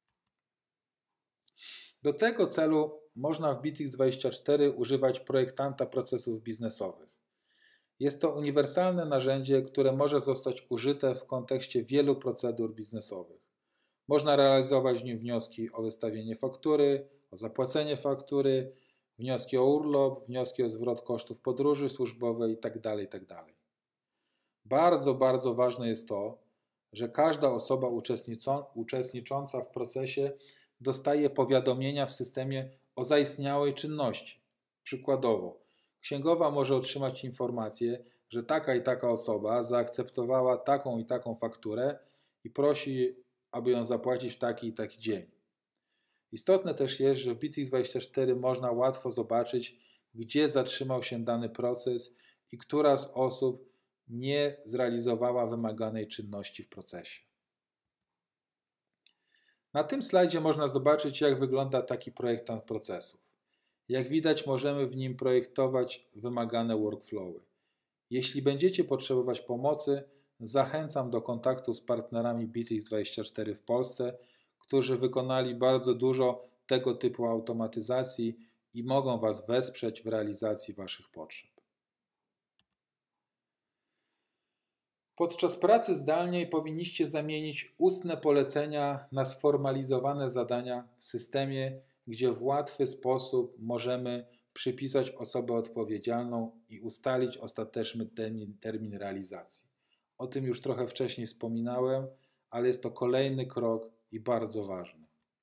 Speaker 1: Do tego celu można w Bitrix24 używać projektanta procesów biznesowych. Jest to uniwersalne narzędzie, które może zostać użyte w kontekście wielu procedur biznesowych. Można realizować w nim wnioski o wystawienie faktury, o zapłacenie faktury, wnioski o urlop, wnioski o zwrot kosztów podróży służbowej itd. Bardzo ważne jest to, że każda osoba uczestnicząca w procesie dostaje powiadomienia w systemie o zaistniałej czynności. Przykładowo, księgowa może otrzymać informację, że taka i taka osoba zaakceptowała taką i taką fakturę i prosi, aby ją zapłacić w taki i taki dzień. Istotne też jest, że w Bitrix24 można łatwo zobaczyć, gdzie zatrzymał się dany proces i która z osób nie zrealizowała wymaganej czynności w procesie. Na tym slajdzie można zobaczyć, jak wygląda taki projektant procesów. Jak widać, możemy w nim projektować wymagane workflowy. Jeśli będziecie potrzebować pomocy, Zachęcam do kontaktu z partnerami Bitrix24 w Polsce, którzy wykonali bardzo dużo tego typu automatyzacji i mogą Was wesprzeć w realizacji Waszych potrzeb. Podczas pracy zdalnej powinniście zamienić ustne polecenia na sformalizowane zadania w systemie, gdzie w łatwy sposób możemy przypisać osobę odpowiedzialną i ustalić ostateczny termin realizacji. O tym już trochę wcześniej wspominałem, ale jest to kolejny krok i bardzo ważny.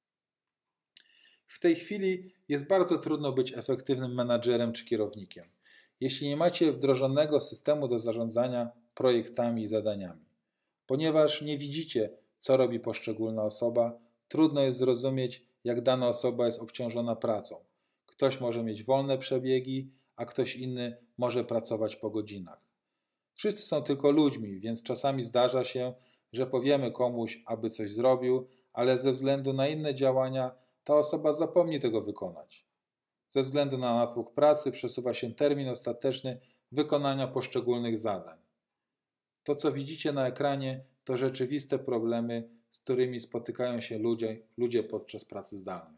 Speaker 1: W tej chwili jest bardzo trudno być efektywnym menadżerem czy kierownikiem, jeśli nie macie wdrożonego systemu do zarządzania projektami i zadaniami. Ponieważ nie widzicie, co robi poszczególna osoba, trudno jest zrozumieć, jak dana osoba jest obciążona pracą. Ktoś może mieć wolne przebiegi, a ktoś inny może pracować po godzinach. Wszyscy są tylko ludźmi, więc czasami zdarza się, że powiemy komuś, aby coś zrobił, ale ze względu na inne działania ta osoba zapomni tego wykonać. Ze względu na natłok pracy przesuwa się termin ostateczny wykonania poszczególnych zadań. To, co widzicie na ekranie, to rzeczywiste problemy, z którymi spotykają się ludzie podczas pracy zdalnej.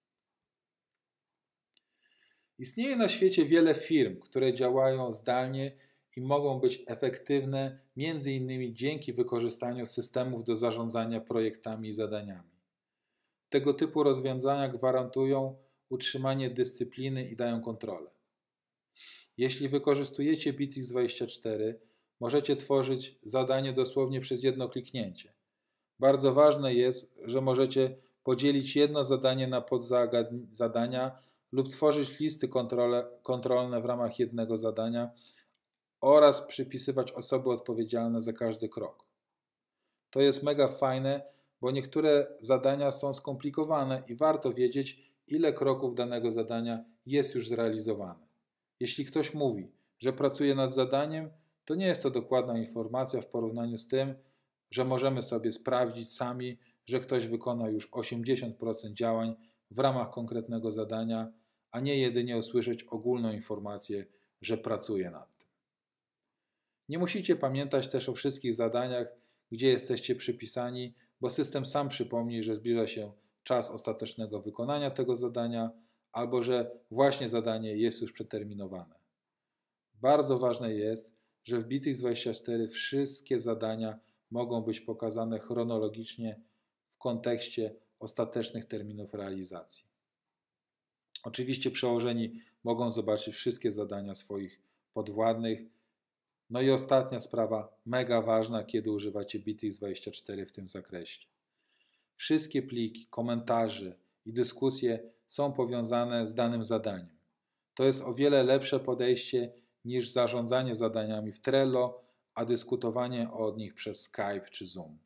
Speaker 1: Istnieje na świecie wiele firm, które działają zdalnie i mogą być efektywne m.in. dzięki wykorzystaniu systemów do zarządzania projektami i zadaniami. Tego typu rozwiązania gwarantują utrzymanie dyscypliny i dają kontrolę. Jeśli wykorzystujecie Bitrix24, możecie tworzyć zadanie dosłownie przez jedno kliknięcie. Bardzo ważne jest, że możecie podzielić jedno zadanie na podzadania lub tworzyć listy kontrolne w ramach jednego zadania oraz przypisywać osoby odpowiedzialne za każdy krok. To jest mega fajne, bo niektóre zadania są skomplikowane i warto wiedzieć, ile kroków danego zadania jest już zrealizowane. Jeśli ktoś mówi, że pracuje nad zadaniem, to nie jest to dokładna informacja w porównaniu z tym, że możemy sobie sprawdzić sami, że ktoś wykonał już 80% działań w ramach konkretnego zadania, a nie jedynie usłyszeć ogólną informację, że pracuje nad tym. Nie musicie pamiętać też o wszystkich zadaniach, gdzie jesteście przypisani, bo system sam przypomni, że zbliża się czas ostatecznego wykonania tego zadania albo że właśnie zadanie jest już przeterminowane. Bardzo ważne jest, że w Bitrix24 wszystkie zadania mogą być pokazane chronologicznie w kontekście ostatecznych terminów realizacji. Oczywiście przełożeni mogą zobaczyć wszystkie zadania swoich podwładnych. No i ostatnia sprawa, mega ważna, kiedy używacie Bitrix24 w tym zakresie. Wszystkie pliki, komentarze i dyskusje są powiązane z danym zadaniem. To jest o wiele lepsze podejście niż zarządzanie zadaniami w Trello, a dyskutowanie o nich przez Skype czy Zoom.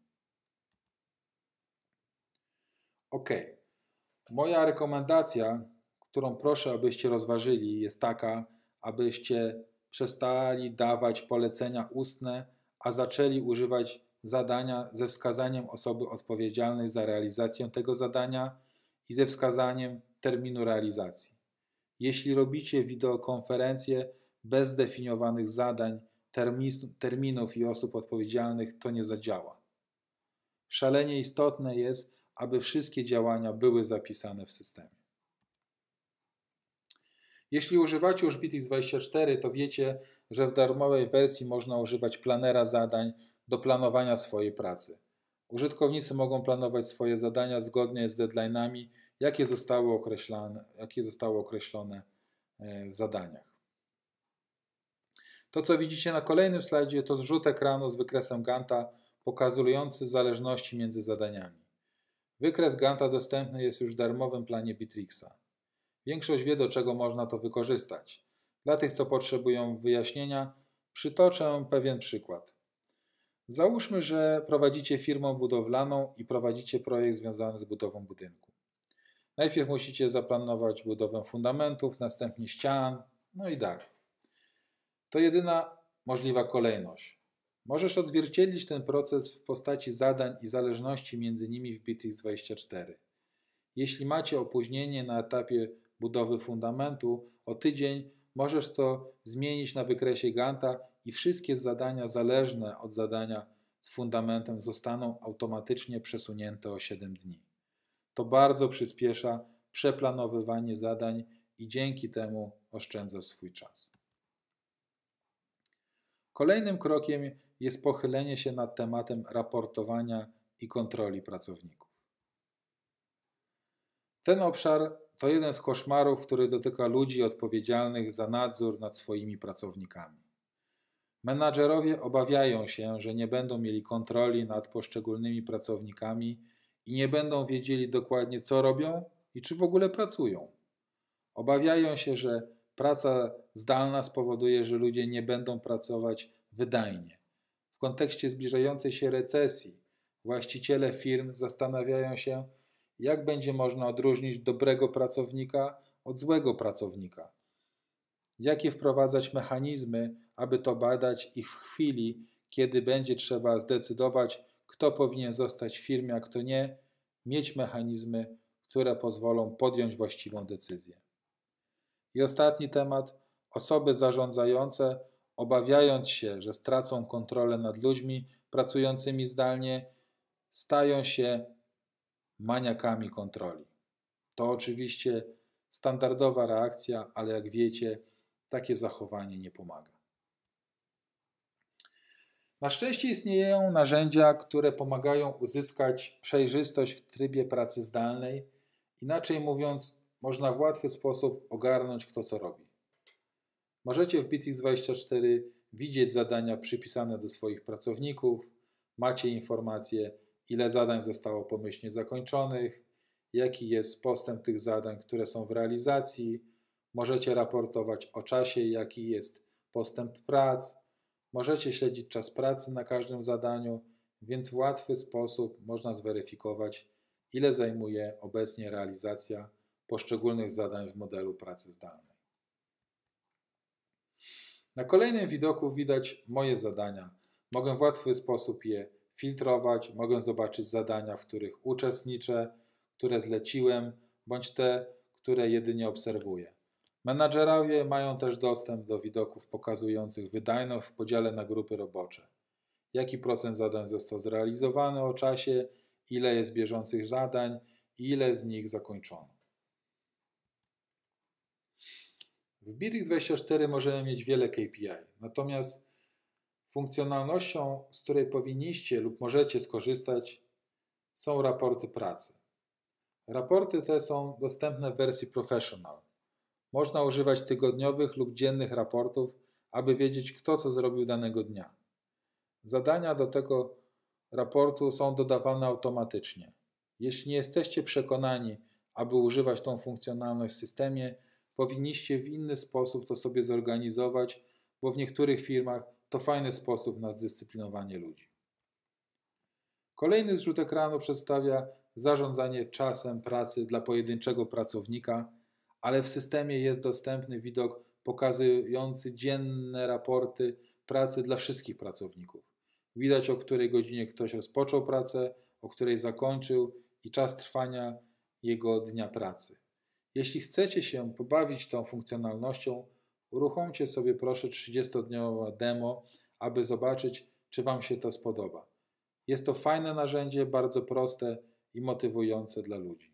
Speaker 1: Ok. Moja rekomendacja, którą proszę, abyście rozważyli, jest taka, abyście przestali dawać polecenia ustne, a zaczęli używać zadania ze wskazaniem osoby odpowiedzialnej za realizację tego zadania i ze wskazaniem terminu realizacji. Jeśli robicie wideokonferencje bez zdefiniowanych zadań, terminów i osób odpowiedzialnych, to nie zadziała. Szalenie istotne jest, aby wszystkie działania były zapisane w systemie. Jeśli używacie już Bitrix24, to wiecie, że w darmowej wersji można używać planera zadań do planowania swojej pracy. Użytkownicy mogą planować swoje zadania zgodnie z deadline'ami, jakie zostały określone w zadaniach. To, co widzicie na kolejnym slajdzie, to zrzut ekranu z wykresem Ganta pokazujący zależności między zadaniami. Wykres Ganta dostępny jest już w darmowym planie Bitrixa. Większość wie, do czego można to wykorzystać. Dla tych, co potrzebują wyjaśnienia, przytoczę pewien przykład. Załóżmy, że prowadzicie firmę budowlaną i prowadzicie projekt związany z budową budynku. Najpierw musicie zaplanować budowę fundamentów, następnie ścian, no i dach. To jedyna możliwa kolejność. Możesz odzwierciedlić ten proces w postaci zadań i zależności między nimi w Bitrix24. Jeśli macie opóźnienie na etapie budowy fundamentu o tydzień, możesz to zmienić na wykresie Ganta i wszystkie zadania zależne od zadania z fundamentem zostaną automatycznie przesunięte o 7 dni. To bardzo przyspiesza przeplanowywanie zadań i dzięki temu oszczędzasz swój czas. Kolejnym krokiem jest pochylenie się nad tematem raportowania i kontroli pracowników. Ten obszar to jeden z koszmarów, który dotyka ludzi odpowiedzialnych za nadzór nad swoimi pracownikami. Menadżerowie obawiają się, że nie będą mieli kontroli nad poszczególnymi pracownikami i nie będą wiedzieli dokładnie, co robią i czy w ogóle pracują. Obawiają się, że praca zdalna spowoduje, że ludzie nie będą pracować wydajnie. W kontekście zbliżającej się recesji właściciele firm zastanawiają się, jak będzie można odróżnić dobrego pracownika od złego pracownika. Jakie wprowadzać mechanizmy, aby to badać i w chwili, kiedy będzie trzeba zdecydować, kto powinien zostać w firmie, a kto nie, mieć mechanizmy, które pozwolą podjąć właściwą decyzję. I ostatni temat. Osoby zarządzające, obawiając się, że stracą kontrolę nad ludźmi pracującymi zdalnie, stają się maniakami kontroli. To oczywiście standardowa reakcja, ale jak wiecie, takie zachowanie nie pomaga. Na szczęście istnieją narzędzia, które pomagają uzyskać przejrzystość w trybie pracy zdalnej. Inaczej mówiąc, można w łatwy sposób ogarnąć, kto co robi. Możecie w Bitrix24 widzieć zadania przypisane do swoich pracowników, macie informacje, ile zadań zostało pomyślnie zakończonych, jaki jest postęp tych zadań, które są w realizacji, możecie raportować o czasie, jaki jest postęp prac, możecie śledzić czas pracy na każdym zadaniu, więc w łatwy sposób można zweryfikować, ile zajmuje obecnie realizacja poszczególnych zadań w modelu pracy zdalnej. Na kolejnym widoku widać moje zadania. Mogę w łatwy sposób je filtrować, mogę zobaczyć zadania, w których uczestniczę, które zleciłem, bądź te, które jedynie obserwuję. Menadżerowie mają też dostęp do widoków pokazujących wydajność w podziale na grupy robocze. Jaki procent zadań został zrealizowany o czasie, ile jest bieżących zadań i ile z nich zakończono. W Bitrix24 możemy mieć wiele KPI, natomiast funkcjonalnością, z której powinniście lub możecie skorzystać, są raporty pracy. Raporty te są dostępne w wersji Professional. Można używać tygodniowych lub dziennych raportów, aby wiedzieć, kto co zrobił danego dnia. Zadania do tego raportu są dodawane automatycznie. Jeśli nie jesteście przekonani, aby używać tą funkcjonalność w systemie, powinniście w inny sposób to sobie zorganizować, bo w niektórych firmach to fajny sposób na zdyscyplinowanie ludzi. Kolejny zrzut ekranu przedstawia zarządzanie czasem pracy dla pojedynczego pracownika, ale w systemie jest dostępny widok pokazujący dzienne raporty pracy dla wszystkich pracowników. Widać, o której godzinie ktoś rozpoczął pracę, o której zakończył i czas trwania jego dnia pracy. Jeśli chcecie się pobawić tą funkcjonalnością, uruchomcie sobie proszę 30-dniowe demo, aby zobaczyć, czy Wam się to spodoba. Jest to fajne narzędzie, bardzo proste i motywujące dla ludzi.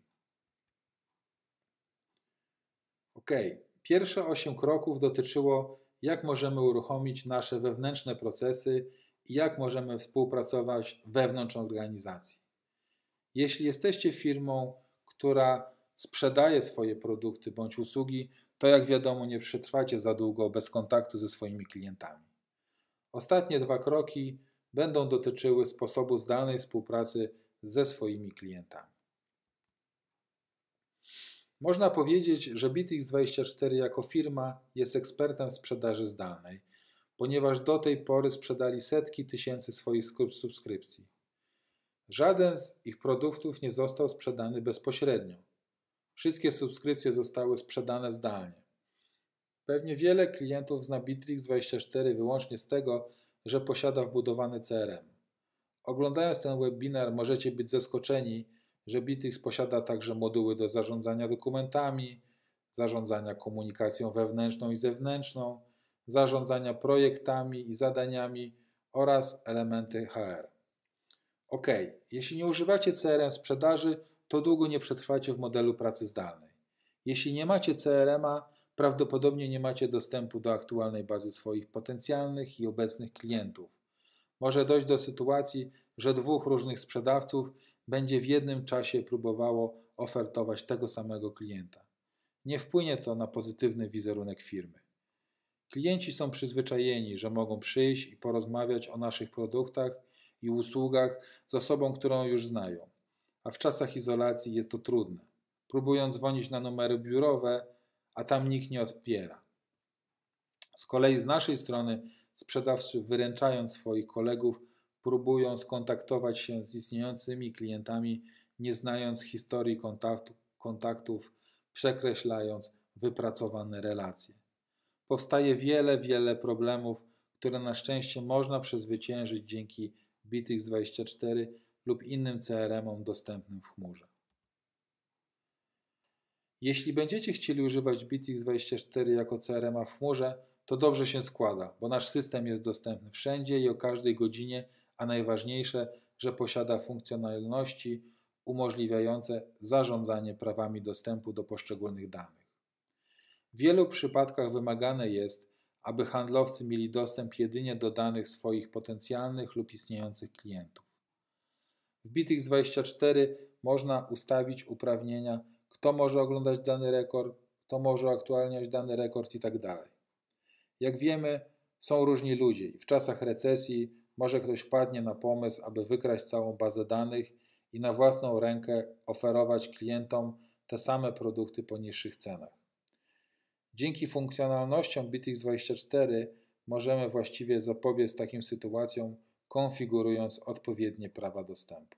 Speaker 1: Ok, pierwsze 8 kroków dotyczyło, jak możemy uruchomić nasze wewnętrzne procesy i jak możemy współpracować wewnątrz organizacji. Jeśli jesteście firmą, która sprzedaje swoje produkty bądź usługi, to jak wiadomo nie przetrwacie za długo bez kontaktu ze swoimi klientami. Ostatnie 2 kroki będą dotyczyły sposobu zdalnej współpracy ze swoimi klientami. Można powiedzieć, że Bitrix24 jako firma jest ekspertem w sprzedaży zdalnej, ponieważ do tej pory sprzedali setki tysięcy swoich subskrypcji. Żaden z ich produktów nie został sprzedany bezpośrednio. Wszystkie subskrypcje zostały sprzedane zdalnie. Pewnie wiele klientów zna Bitrix24 wyłącznie z tego, że posiada wbudowany CRM. Oglądając ten webinar możecie być zaskoczeni, że Bitrix posiada także moduły do zarządzania dokumentami, zarządzania komunikacją wewnętrzną i zewnętrzną, zarządzania projektami i zadaniami oraz elementy HR. OK, jeśli nie używacie CRM sprzedaży, to długo nie przetrwacie w modelu pracy zdalnej. Jeśli nie macie CRM-a, prawdopodobnie nie macie dostępu do aktualnej bazy swoich potencjalnych i obecnych klientów. Może dojść do sytuacji, że dwóch różnych sprzedawców będzie w jednym czasie próbowało ofertować tego samego klienta. Nie wpłynie to na pozytywny wizerunek firmy. Klienci są przyzwyczajeni, że mogą przyjść i porozmawiać o naszych produktach i usługach z osobą, którą już znają, a w czasach izolacji jest to trudne. Próbują dzwonić na numery biurowe, a tam nikt nie odbiera. Z kolei z naszej strony sprzedawcy, wyręczając swoich kolegów, próbują skontaktować się z istniejącymi klientami, nie znając historii kontaktów, przekreślając wypracowane relacje. Powstaje wiele problemów, które na szczęście można przezwyciężyć dzięki Bitrix24 lub innym CRM-om dostępnym w chmurze. Jeśli będziecie chcieli używać Bitrix24 jako CRM-a w chmurze, to dobrze się składa, bo nasz system jest dostępny wszędzie i o każdej godzinie, a najważniejsze, że posiada funkcjonalności umożliwiające zarządzanie prawami dostępu do poszczególnych danych. W wielu przypadkach wymagane jest, aby handlowcy mieli dostęp jedynie do danych swoich potencjalnych lub istniejących klientów. W Bitrix24 można ustawić uprawnienia, kto może oglądać dany rekord, kto może aktualniać dany rekord itd. Jak wiemy, są różni ludzie i w czasach recesji może ktoś wpadnie na pomysł, aby wykraść całą bazę danych i na własną rękę oferować klientom te same produkty po niższych cenach. Dzięki funkcjonalnościom Bitrix24 możemy właściwie zapobiec takim sytuacjom, konfigurując odpowiednie prawa dostępu.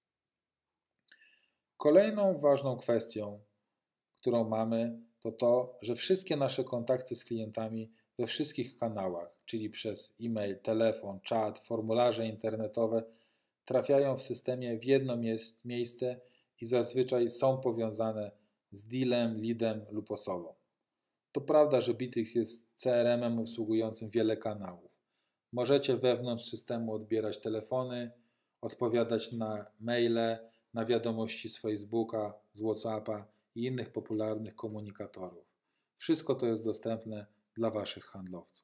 Speaker 1: Kolejną ważną kwestią, którą mamy, to to, że wszystkie nasze kontakty z klientami we wszystkich kanałach, czyli przez e-mail, telefon, czat, formularze internetowe, trafiają w systemie w jedno miejsce i zazwyczaj są powiązane z dealem, leadem lub osobą. To prawda, że Bitrix jest CRM-em obsługującym wiele kanałów. Możecie wewnątrz systemu odbierać telefony, odpowiadać na maile, na wiadomości z Facebooka, z WhatsAppa i innych popularnych komunikatorów. Wszystko to jest dostępne dla Waszych handlowców.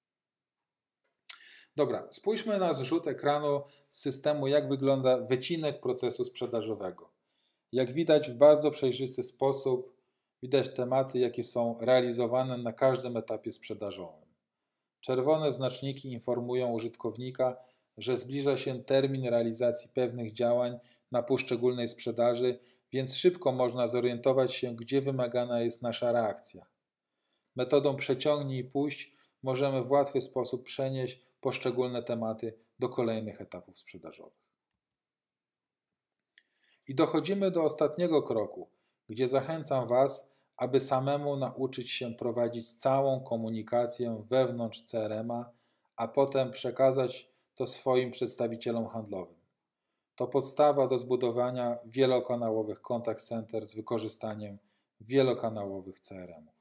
Speaker 1: Dobra, spójrzmy na zrzut ekranu z systemu, jak wygląda wycinek procesu sprzedażowego. Jak widać, w bardzo przejrzysty sposób widać tematy, jakie są realizowane na każdym etapie sprzedażowym. Czerwone znaczniki informują użytkownika, że zbliża się termin realizacji pewnych działań na poszczególnej sprzedaży, więc szybko można zorientować się, gdzie wymagana jest nasza reakcja. Metodą przeciągnij i puść możemy w łatwy sposób przenieść poszczególne tematy do kolejnych etapów sprzedażowych. I dochodzimy do ostatniego kroku, gdzie zachęcam Was, aby samemu nauczyć się prowadzić całą komunikację wewnątrz CRM-a, a potem przekazać to swoim przedstawicielom handlowym. To podstawa do zbudowania wielokanałowych contact center z wykorzystaniem wielokanałowych CRM-ów.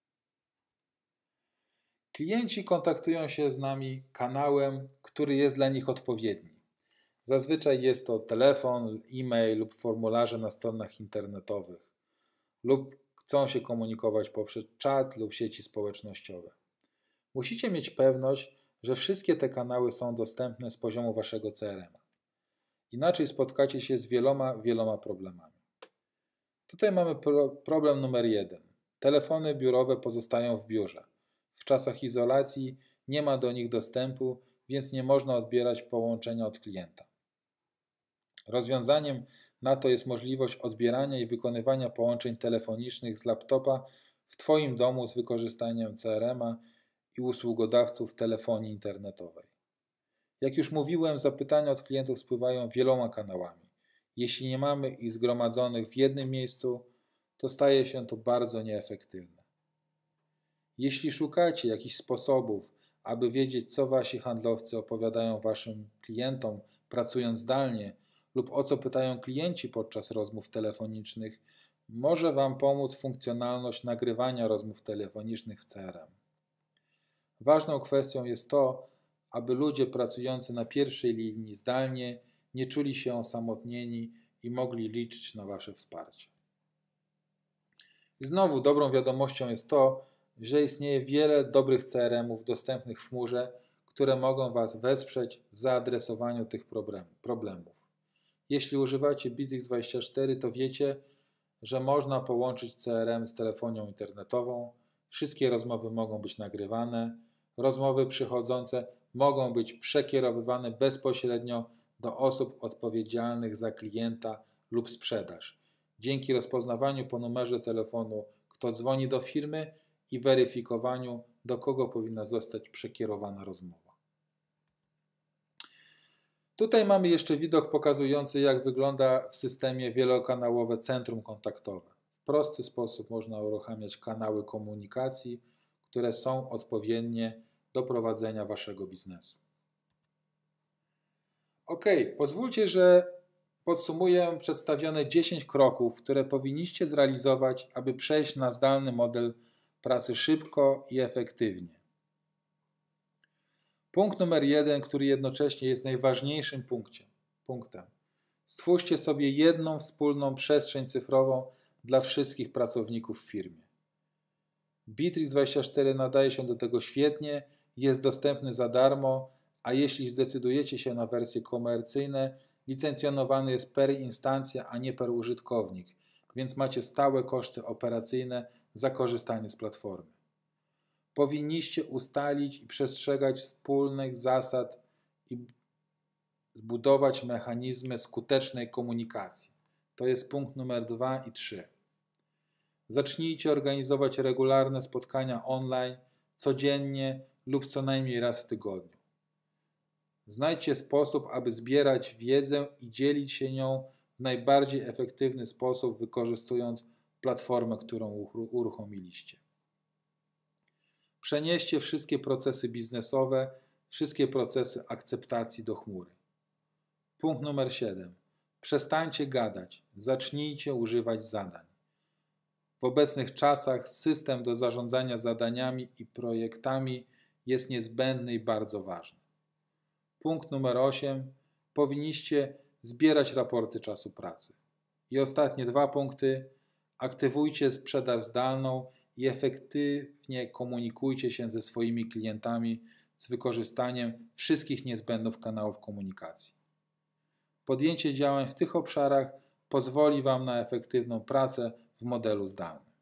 Speaker 1: Klienci kontaktują się z nami kanałem, który jest dla nich odpowiedni. Zazwyczaj jest to telefon, e-mail lub formularze na stronach internetowych lub chcą się komunikować poprzez czat lub sieci społecznościowe. Musicie mieć pewność, że wszystkie te kanały są dostępne z poziomu Waszego CRM-a. Inaczej spotkacie się z wieloma problemami. Tutaj mamy problem numer 1. Telefony biurowe pozostają w biurze. W czasach izolacji nie ma do nich dostępu, więc nie można odbierać połączenia od klienta. Rozwiązaniem na to jest możliwość odbierania i wykonywania połączeń telefonicznych z laptopa w Twoim domu z wykorzystaniem CRM-a i usługodawców telefonii internetowej. Jak już mówiłem, zapytania od klientów spływają wieloma kanałami. Jeśli nie mamy ich zgromadzonych w jednym miejscu, to staje się to bardzo nieefektywne. Jeśli szukacie jakichś sposobów, aby wiedzieć, co Wasi handlowcy opowiadają Waszym klientom, pracując zdalnie, lub o co pytają klienci podczas rozmów telefonicznych, może Wam pomóc funkcjonalność nagrywania rozmów telefonicznych w CRM. Ważną kwestią jest to, aby ludzie pracujący na pierwszej linii zdalnie nie czuli się osamotnieni i mogli liczyć na Wasze wsparcie. I znowu dobrą wiadomością jest to, że istnieje wiele dobrych CRM-ów dostępnych w chmurze, które mogą Was wesprzeć w zaadresowaniu tych problemów. Jeśli używacie Bitrix24, to wiecie, że można połączyć CRM z telefonią internetową, wszystkie rozmowy mogą być nagrywane, rozmowy przychodzące mogą być przekierowywane bezpośrednio do osób odpowiedzialnych za klienta lub sprzedaż, dzięki rozpoznawaniu po numerze telefonu, kto dzwoni do firmy i weryfikowaniu, do kogo powinna zostać przekierowana rozmowa. Tutaj mamy jeszcze widok pokazujący, jak wygląda w systemie wielokanałowe centrum kontaktowe. W prosty sposób można uruchamiać kanały komunikacji, które są odpowiednie do prowadzenia Waszego biznesu. Ok, pozwólcie, że podsumuję przedstawione 10 kroków, które powinniście zrealizować, aby przejść na zdalny model pracy szybko i efektywnie. Punkt numer 1, który jednocześnie jest najważniejszym punktem. Stwórzcie sobie jedną wspólną przestrzeń cyfrową dla wszystkich pracowników w firmie. Bitrix24 nadaje się do tego świetnie, jest dostępny za darmo, a jeśli zdecydujecie się na wersje komercyjne, licencjonowany jest per instancja, a nie per użytkownik, więc macie stałe koszty operacyjne za korzystanie z platformy. Powinniście ustalić i przestrzegać wspólnych zasad i zbudować mechanizmy skutecznej komunikacji. To jest punkt numer 2 i 3. Zacznijcie organizować regularne spotkania online codziennie lub co najmniej raz w tygodniu. Znajdźcie sposób, aby zbierać wiedzę i dzielić się nią w najbardziej efektywny sposób, wykorzystując platformę, którą uruchomiliście. Przenieście wszystkie procesy biznesowe, wszystkie procesy akceptacji do chmury. Punkt numer 7. Przestańcie gadać, zacznijcie używać zadań. W obecnych czasach system do zarządzania zadaniami i projektami jest niezbędny i bardzo ważny. Punkt numer 8. Powinniście zbierać raporty czasu pracy. I ostatnie 2 punkty. Aktywujcie sprzedaż zdalną i efektywnie komunikujcie się ze swoimi klientami z wykorzystaniem wszystkich niezbędnych kanałów komunikacji. Podjęcie działań w tych obszarach pozwoli Wam na efektywną pracę w modelu zdalnym.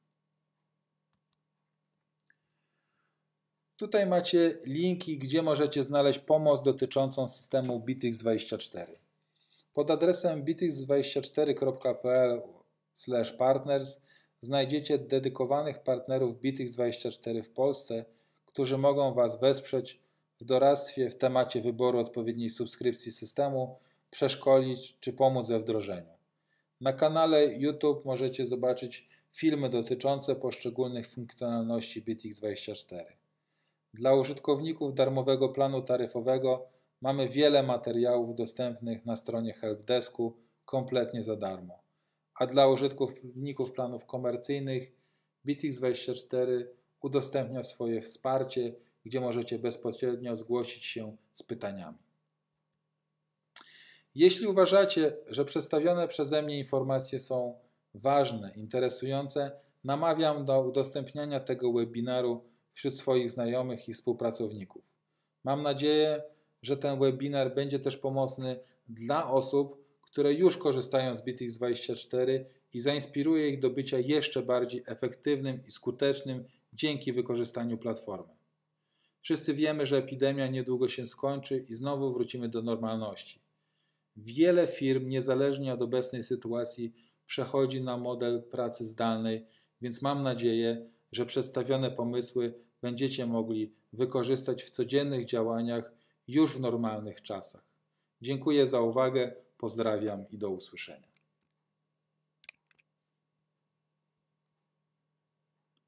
Speaker 1: Tutaj macie linki, gdzie możecie znaleźć pomoc dotyczącą systemu Bitrix24. Pod adresem bitrix24.pl/partners znajdziecie dedykowanych partnerów Bitrix24 w Polsce, którzy mogą Was wesprzeć w doradztwie w temacie wyboru odpowiedniej subskrypcji systemu, przeszkolić czy pomóc we wdrożeniu. Na kanale YouTube możecie zobaczyć filmy dotyczące poszczególnych funkcjonalności Bitrix24. Dla użytkowników darmowego planu taryfowego mamy wiele materiałów dostępnych na stronie helpdesku kompletnie za darmo. A dla użytkowników planów komercyjnych Bitrix24 udostępnia swoje wsparcie, gdzie możecie bezpośrednio zgłosić się z pytaniami. Jeśli uważacie, że przedstawione przeze mnie informacje są ważne, interesujące, namawiam do udostępniania tego webinaru wśród swoich znajomych i współpracowników. Mam nadzieję, że ten webinar będzie też pomocny dla osób, które już korzystają z Bitrix24 i zainspiruje ich do bycia jeszcze bardziej efektywnym i skutecznym dzięki wykorzystaniu platformy. Wszyscy wiemy, że epidemia niedługo się skończy i znowu wrócimy do normalności. Wiele firm, niezależnie od obecnej sytuacji, przechodzi na model pracy zdalnej, więc mam nadzieję, że przedstawione pomysły będziecie mogli wykorzystać w codziennych działaniach już w normalnych czasach. Dziękuję za uwagę, pozdrawiam i do usłyszenia.